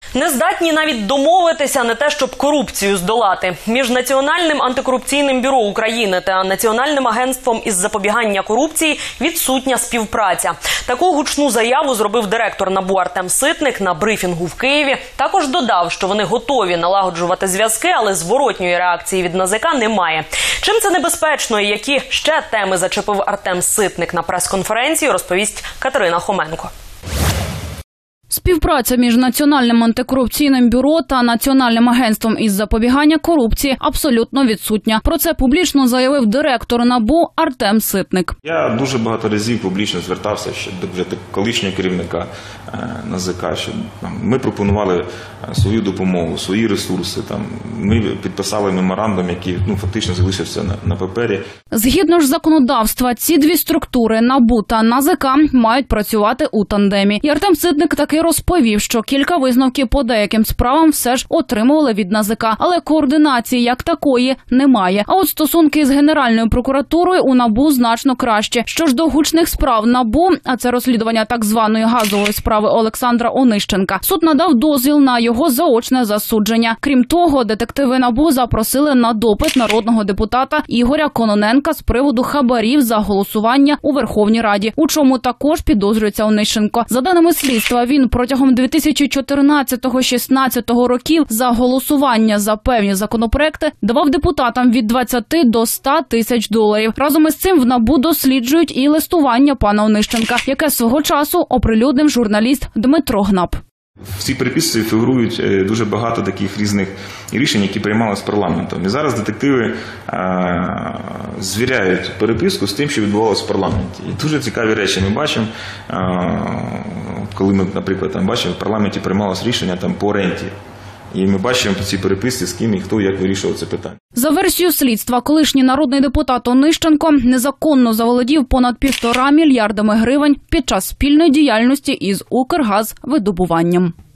Не здатні навіть домовитися, не те, щоб корупцію здолати. Між Національним антикорупційним бюро України та Національним агентством із запобігання корупції відсутня співпраця. Таку гучну заяву зробив директор НАБУ Артем Ситник на брифінгу в Києві. Також додав, що вони готові налагоджувати зв'язки, але зворотньої реакції від НАЗК немає. Чим це небезпечно і які ще теми зачепив Артем Ситник на прес-конференції, розповість Катерина Хоменко. Співпраця між Національним антикорупційним бюро та Національним агентством із запобігання корупції абсолютно відсутня. Про це публічно заявив директор НАБУ Артем Ситник. Я дуже багато разів публічно звертався ще до колишнього керівника НАЗК, що ми пропонували свою допомогу, свої ресурси. Ми підписали меморандум, який фактично залишився на папері. Згідно ж законодавства, ці дві структури НАБУ та НАЗК мають працювати у тандемі. І Артем Ситник таки розповів, що кілька висновків по деяким справам все ж отримували від НАЗК, але координації як такої немає. А от стосунки з Генеральною прокуратурою у НАБУ значно краще. Що ж до гучних справ НАБУ, а це розслідування так званої газової справи Олександра Онищенка, суд надав дозвіл на його заочне засудження. Крім того, детективи НАБУ запросили на допит народного депутата Ігоря Кононенка з приводу хабарів за голосування у Верховній Раді, у чому також підозрюється Онищенко. За даними слідства, він протягом 2014-16 років за голосування за певні законопроекти давав депутатам від 20 до 100 тисяч доларів. Разом із цим в НАБУ досліджують і листування пана Онищенка, яке свого часу оприлюднив журналіст Дмитро Гнап. В цій переписці фігурують дуже багато таких різних рішень, які приймалися парламентом. І зараз детективи звіряють переписку з тим, що відбувалося в парламенті. І дуже цікаві речі ми бачимо, коли ми, наприклад, бачимо, в парламенті приймалося рішення по оренді. І ми бачимо по цій переписці, з ким і хто як вирішував це питання. За версією слідства, колишній народний депутат Онищенко незаконно заволодів понад 1,5 мільярдами гривень під час спільної діяльності із Укргазвидобуванням.